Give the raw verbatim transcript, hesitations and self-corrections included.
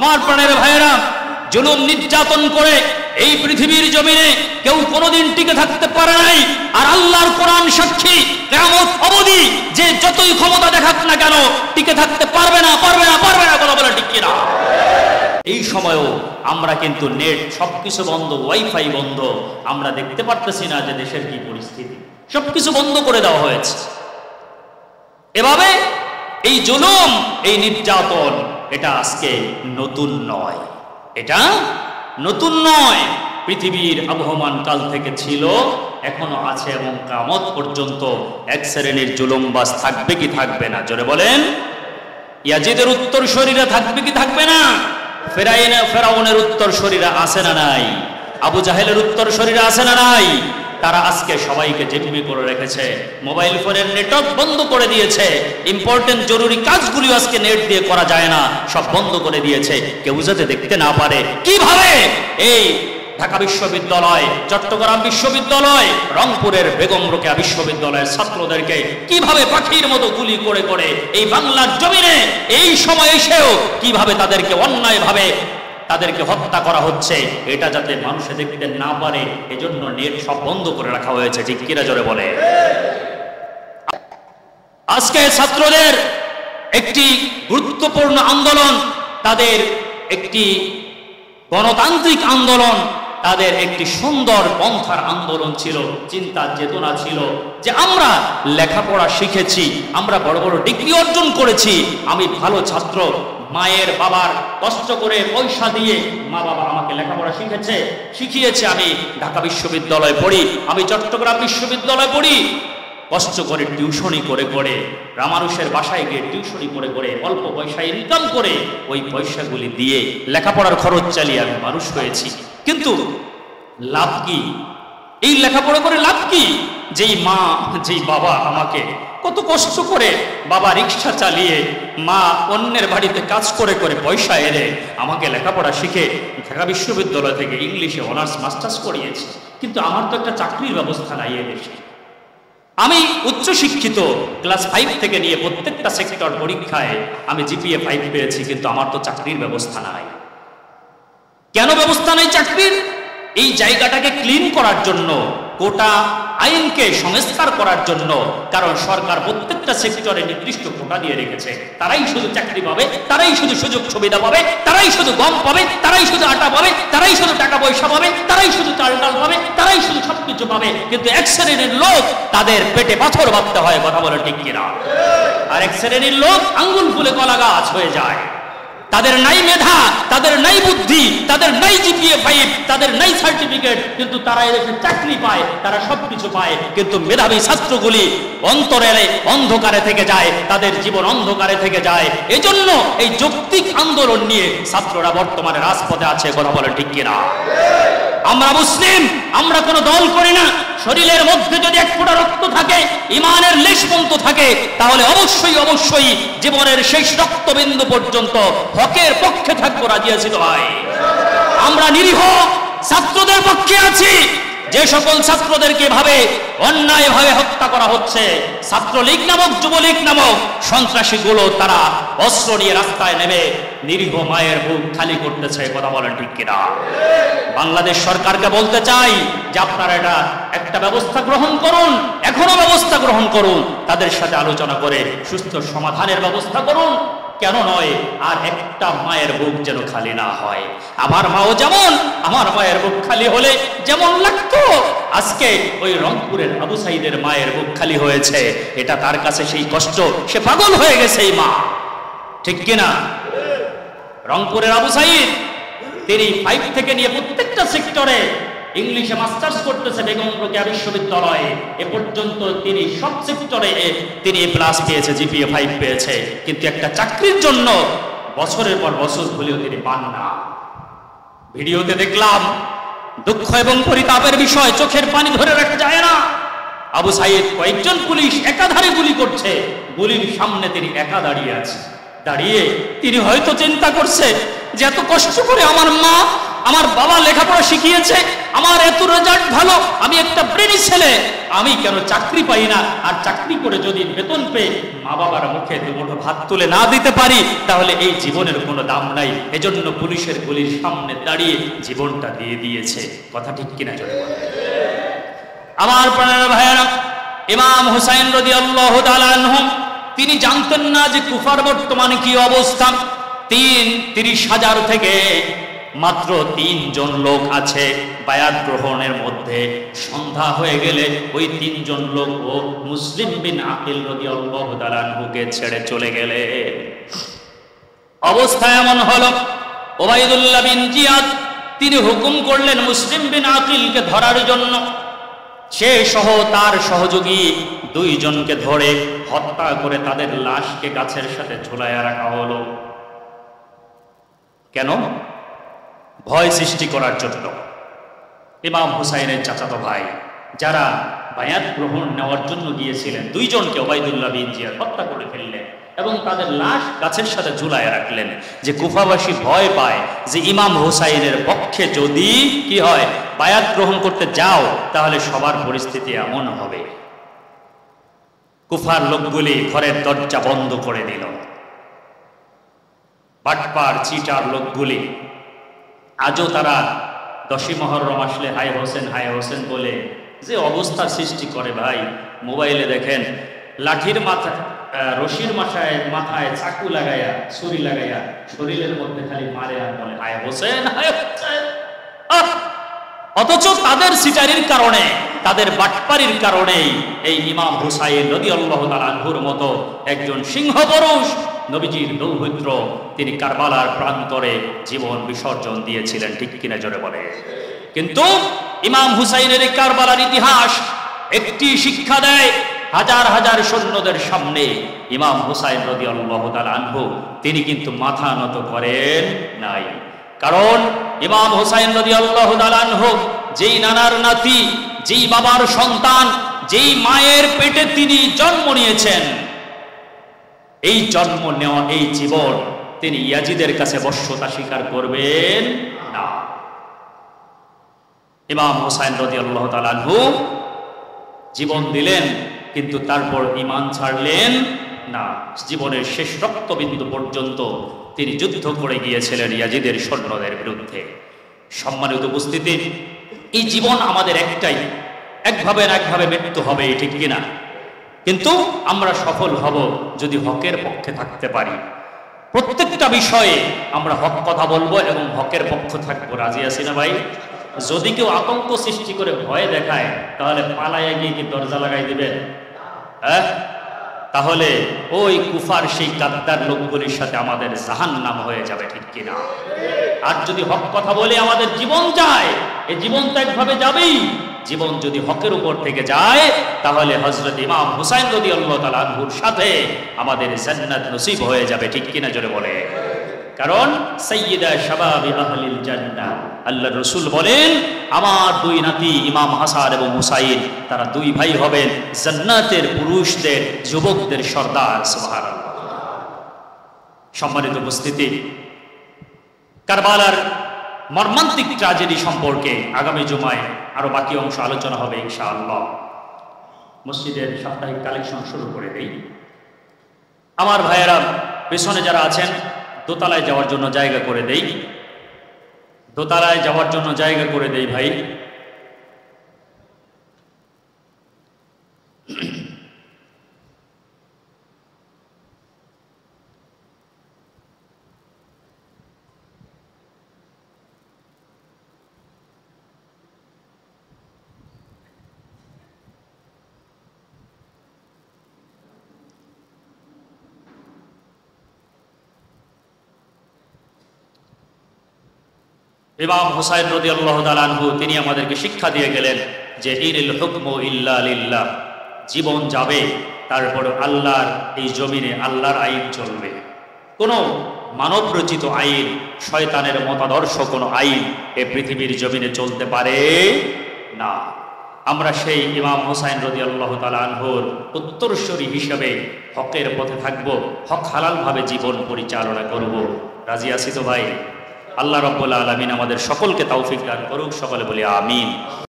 আমার প্রাণের ভাইয়েরা, জুলুম নির্যাতন করে এই পৃথিবীর জমিনে কেউ কোনোদিন টিকে থাকতে পারে নাই। আর আল্লাহর কোরআন সাক্ষী, কিয়ামত অবধি যে যতই ক্ষমতা দেখাক না কেন টিকে থাকতে পারবে না, পারবে না, পারবে না, কথা বলে ঠিক কিনা? এই সময়ও আমরা কিন্তু নেট সবকিছু বন্ধ, ওয়াইফাই বন্ধ, আমরা দেখতে পারতেছি না যে দেশের কি পরিস্থিতি। সবকিছু বন্ধ করে দেওয়া হয়েছে। এভাবে এই জুলুম, এই নির্যাতন, এটা আজকে নতুন নয়, এটা নতুন নয়। পৃথিবীর আবহমান কাল থেকে ছিল, এখনো আছে এবং কিয়ামত পর্যন্ত এক শ্রেণীর জুলুমবাজ থাকবে কি থাকবে না? জোরে বলেন। ইয়াজিদের উত্তর শরীরে থাকবে কি থাকবে না? ফেরাইনা ফেরাউনের উত্তর শরীরে আছে না নাই? আবু জাহেলের উত্তর শরীরে আছে না নাই? তারা আজকে সবাইকে জিম্মি করে রেখেছে, মোবাইল ফোনের নেটওয়ার্ক বন্ধ করে দিয়েছে, ইম্পর্টেন্ট জরুরি কাজগুলি আজকে নেট দিয়ে করা যায় না, সব বন্ধ করে দিয়েছে, কেউ যাতে দেখতে না পারে। কিভাবে এই ঢাকা বিশ্ববিদ্যালয়, চট্টগ্রাম বিশ্ববিদ্যালয়, রংপুরের বেগম রোকেয়া বিশ্ববিদ্যালয়ের ছাত্রদেরকে কিভাবে পাখির মতো গুলি করে করে এই বাংলার জমিনে এই সময় এসেও কিভাবে তাদেরকে অন্যায়ভাবে তাদেরকে হত্যা করা হচ্ছে, এটা যাতে মানুষে দেখতে না পারে, এজন্য নেট সব বন্ধ করে রাখা হয়েছে। ঠিক কিনা? জোরে বলে। আজকে ছাত্রদের একটি গুরুত্বপূর্ণ আন্দোলন, তাদের একটি গণতান্ত্রিক আন্দোলন, তাদের একটি সুন্দর পন্থার আন্দোলন ছিল, চিন্তার চেতনা ছিল যে আমরা লেখাপড়া শিখেছি, আমরা বড় বড় ডিগ্রি অর্জন করেছি, আমি ভালো ছাত্র, মায়ের বাবার কষ্ট করে পয়সা দিয়ে মা বাবা আমাকে লেখাপড়া শিখেছে, শিখিয়েছে, আমি ঢাকা বিশ্ববিদ্যালয়ে পড়ি, আমি চট্টগ্রাম বিশ্ববিদ্যালয়ে পড়ি, কষ্ট করে টিউশনি করে করে, রামানুষের বাসায় গিয়ে টিউশনি করে করে অল্প পয়সা ইনকাম করে ওই পয়সাগুলি দিয়ে লেখাপড়ার খরচ চালিয়ে আমি মানুষ হয়েছি। কিন্তু লাভ কি? এই লেখাপড়া করে লাভ কি? যেই মা, যেই বাবা আমাকে কত কষ্ট করে, বাবা রিক্সা চালিয়ে, মা অন্যের বাড়িতে কাজ করে করে পয়সা এনে আমাকে লেখাপড়া শিখে ঢাকা বিশ্ববিদ্যালয় থেকে ইংলিশে অনার্স মাস্টার্স করিয়েছে, কিন্তু আমার তো একটা চাকরির ব্যবস্থা নাই এ দেশে। আমি উচ্চ শিক্ষিত, ক্লাস ফাইভ থেকে নিয়ে প্রত্যেকটা সেক্টর পরীক্ষায় আমি জিপিএ ফাইভ পেয়েছি, কিন্তু আমার তো চাকরির ব্যবস্থা নাই। কেন ব্যবস্থা নাই চাকরির? এই জায়গাটাকে ক্লিন করার জন্য, কোটা আইনকে সংস্কার করার জন্য, কারণ সরকার প্রত্যেকটা সেক্টরে নির্দিষ্ট কোটা দিয়ে রেখেছে, তারাই শুধু চাকরি পাবে, তারাই শুধু সুযোগ সুবিধা পাবে, তারাই শুধু গম পাবে, তারাই শুধু আটা পাবে, তারাই শুধু টাকা পয়সা পাবে, তারাই শুধু চাল ডাল পাবে, তারাই শুধু সবকিছু পাবে। কিন্তু এক শ্রেণীর লোক, তাদের পেটে পাথর বাঁধতে হয়, কথা বলে ঠিক কিনা? আর এক শ্রেণীর লোক আঙ্গুল ফুলে কলা গাছ হয়ে যায়। তাদের নাই মেধা, তাদের নাই বুদ্ধি, তাদের নাই জিপিএ ফাইভ, তাদের নাই সার্টিফিকেট, কিন্তু তারা এদেশে চাকরি পায়, তারা সবকিছু পায়, কিন্তু মেধাবী ছাত্রগুলি অন্তরে অন্ধকারে থেকে যায়, তাদের জীবন অন্ধকারে থেকে যায়। এজন্য এই যৌক্তিক আন্দোলন নিয়ে ছাত্ররা বর্তমানে রাজপথে আছে, কথা বলে ঠিক কিনা? আমরা মুসলিম, আমরা কোনো দল করি না। শরীরের মধ্যে যদি এক ফোঁটা রক্ত থাকে, ইমানের লেশপন্ত থাকে, তাহলে অবশ্যই অবশ্যই জীবনের শেষ রক্তবিন্দু পর্যন্ত হকের পক্ষে থাকবো, রাজি আছি তো ভাই? আমরা নিরীহ ছাত্রদের পক্ষে আছি। যে সকল ছাত্রদেরকে ভাবে অন্যায় ভাবে হত্যা করা হচ্ছে, ছাত্রলীগ নামক, যুবলীগ নামক সন্ত্রাসীগুলো তারা অস্ত্র নিয়ে রাস্তায় নেমে নিরীহ মায়ের বুক খালি করতেছে, কথা বলেন ঠিক কিনা? বাংলাদেশ সরকারকে বলতে চাই যে আপনারা এটা একটা ব্যবস্থা গ্রহণ করুন, এখনো ব্যবস্থা গ্রহণ করুন, তাদের সাথে আলোচনা করে সুস্থ সমাধানের ব্যবস্থা করুন। কেন নয়, আর একটা মায়ের বুক যেন খালি না হয়। আমার মাও যেমন, আমার মায়ের বুক খালি হলে যেমন লাগতো, আজকে ওই রংপুরের আবু সাইদের মায়ের বুক খালি হয়েছে, এটা তার কাছে সেই কষ্ট, সে পাগল হয়ে গেছে এই মা, ঠিক কিনা? রংপুরের আবু সাইদ, তিনি ফাইভ থেকে নিয়ে প্রত্যেকটা সেক্টরে ইংলিশে মাস্টার্স করতেছে বেগম রোকেয়া বিশ্ববিদ্যালয়ে, এ পর্যন্ত তিনি সব সেক্টরে তিনি এ প্লাস পেয়েছে, জিপিএ ফাইভ পেয়েছে, কিন্তু একটা চাকরির জন্য বছরের পর বছর হলেও তিনি পান না। ভিডিওতে দেখলাম, দুঃখ এবং পরিতাপের বিষয়, চোখের পানি ধরে রাখা যায় না। আবু সাইদ কয়েকজন পুলিশ একাধারে গুলি করছে, গুলির সামনে তিনি একা দাঁড়িয়ে আছে। দাঁড়িয়ে তিনি হয়তো চিন্তা করছে যে এত কষ্ট করে আমার মা আমার বাবা লেখাপড়া শিখিয়েছে, আমার এত রেজাল্ট ভালো, আমি একটা ব্রেনি ছেলে, আমি কেন চাকরি পাই না? আর চাকরি করে যদি বেতন পেয়ে মা বাবার মুখে দুমুঠো ভাত তুলে না দিতে পারি, তাহলে এই জীবনের কোনো দাম নাই। এজন্য পুলিশের গুলির সামনে দাঁড়িয়ে জীবনটা দিয়ে দিয়েছে। কথা ঠিক কিনা জোরে বলেন। আমার প্রাণের ভাইয়েরা, ইমাম হুসাইন রাদিয়াল্লাহু তাআলা আনহু তিনি জানতেন না যে কুফার বর্তমানে কি অবস্থা। তিন তিরিশ হাজার থেকে মাত্র তিনজন লোক আছে বায়াত গ্রহণের মধ্যে। সন্ধ্যা হয়ে গেলে ওই তিনজন লোক ও মুসলিম বিন আকিল রাদিয়াল্লাহু তাআলা আনহুকে ছেড়ে চলে গেলে। অবস্থা এমন হলো, ওবাইদুল্লাহ বিন জিয়াদ তিনি হুকুম করলেন মুসলিম বিন আকিলকে ধরার জন্য। সে সহ তার সহযোগী দুইজনকে ধরে হত্যা করে তাদের লাশকে গাছের সাথে ঝুলাইয়া রাখা হলো। কেন? ভয় সৃষ্টি করার জন্য। ইমাম হুসাইনের চাচাতো ভাই যারা বায়াত গ্রহণ নেওয়ার জন্য গিয়েছিলেন, দুইজনকে ওবাইদুল্লাহ বিন জিয়াদ হত্যা করে ফেললেন এবং তাদের লাশ গাছের সাথে ঝুলায় রাখলেন, যে কুফাবাসী ভয় পায় যে ইমাম হুসাইনের পক্ষে যদি কি হয় বায়াত গ্রহণ করতে যাও তাহলে সবার পরিস্থিতি এমন হবে। কুফার লোকগুলি ঘরের দরজা বন্ধ করে দিল। বাটপার চিটার লোকগুলি আজও তারা দশই মহরম আসলে হায় হোসেন হায় হোসেন বলে যে অবস্থা সৃষ্টি করে ভাই, মোবাইলে দেখেন লাঠির মাথা রশির মাথায় মাথায় চাকু লাগাইয়া ছুরি লাগাইয়া শরীরের মধ্যে খালি মারে আর বলে হায় হোসেন হায় হোসেন। অথচ তাদের সিটারির কারণে, তাদের বাটপারির কারণেই এই ইমাম হুসাইন রাদিয়াল্লাহু তাআলা আনহুর মতো একজন সিংহ পুরুষ নবীজির দৌহিত্র তিনি কারবালার প্রান্তরে জীবন বিসর্জন দিয়েছিলেন। ঠিক কিনা জোরে বলে। কিন্তু ইমাম হুসাইনের এই কারবালার ইতিহাস একটি শিক্ষা দেয়, হাজার হাজার সৈন্যদের সামনে ইমাম হুসাইন রাদিয়াল্লাহু তাআলা আনহু তিনি কিন্তু মাথা নত করেন নাই। কারণ ইমাম হুসাইন রাদিয়াল্লাহু তাআলা আনহু যেই নানার নাতি, যেই বাবার সন্তান, যেই মায়ের পেটে তিনি জন্ম নিয়েছেন, এই জন্ম নেওয়া এই জীবন তিনি ইয়াজিদের কাছে বশ্যতা স্বীকার করবেন না। ইমাম হুসাইন রাদিয়াল্লাহু তাআলা আনহু জীবন দিলেন, কিন্তু তারপর ঈমান ছাড়লেন না। জীবনের শেষ রক্তবিন্দু পর্যন্ত তিনি যুদ্ধ করে গিয়েছিলেন ইয়াজিদের সৈন্যদের বিরুদ্ধে। সম্মানিত উপস্থিতি, এই জীবন আমাদের একটাই, একভাবে না একভাবে মৃত্যু হবে, ঠিক কিনা? কিন্তু আমরা সফল হব যদি হকের পক্ষে থাকতে পারি। প্রত্যেকটা বিষয়ে আমরা হক কথা বলবো এবং হকের পক্ষ থাকবো। রাজি আছি না ভাই? যদি কেউ আতঙ্ক সৃষ্টি করে ভয় দেখায় তাহলে পালাইয়া গিয়ে কি দরজা লাগাই দিবেন? হ্যাঁ, তাহলে ওই কুফার সেই গাদ্দার লোকগুলির সাথে আমাদের জাহান্নাম হয়ে যাবে, ঠিক কিনা? আর যদি হক কথা বলে আমাদের জীবন যায়, এই জীবন তো একভাবে যাবেই। জীবন যদি হকের উপর থেকে যায় তাহলে হযরত ইমাম হুসাইন রাদিয়াল্লাহু তাআলা আনহুর সাথে আমাদের জান্নাত নসিব হয়ে যাবে, ঠিক কিনা জোরে বলে। কারণ সাইয়্যিদা শাবাবি আহলিল জান্নাহ, আল্লাহর রাসূল বলেন আমার দুই নাতি ইমাম হাসান এবং হুসাইন তারা দুই ভাই হবেন জান্নাতের পুরুষদের, যুবকদের সর্দার। সুবহানাল্লাহ। সম্মানিত উপস্থিতি, কারবালার মর্মান্তিক ট্র্যাজেডি সম্পর্কে আগামী জুমায় আরো বাকি অংশ আলোচনা হবে ইনশাআল্লাহ। মসজিদের সাপ্তাহিক কালেকশন শুরু করে দেই। আমার ভাইয়েরা, পেছনে যারা আছেন দোতলায় যাওয়ার জন্য জায়গা করে দেই, দোতলায় যাওয়ার জন্য জায়গা করে দেই ভাই। ইমাম হুসাইন রাদিয়াল্লাহু তাআলা আনহু তিনি আমাদেরকে শিক্ষা দিয়ে গেলেন যে ইনিল হুকমু ইল্লা লিল্লাহ, জীবন যাবে তারপর আল্লাহর এই জমিনে আল্লাহর আইন চলবে। কোনো মানব রচিত আইন, শয়তানের মতাদর্শ কোনো আইন এই পৃথিবীর জমিনে চলতে পারে না। আমরা সেই ইমাম হুসাইন রাদিয়াল্লাহু তাআলা আনহুর উত্তরসূরি হিসেবে হকের পথে থাকব, হক হালালভাবে জীবন পরিচালনা করব। রাজি আছি তো ভাই? আল্লাহ রাব্বুল আলামিন আমাদের সকলকে তৌফিক দান করুক, সকলে বলি আমিন।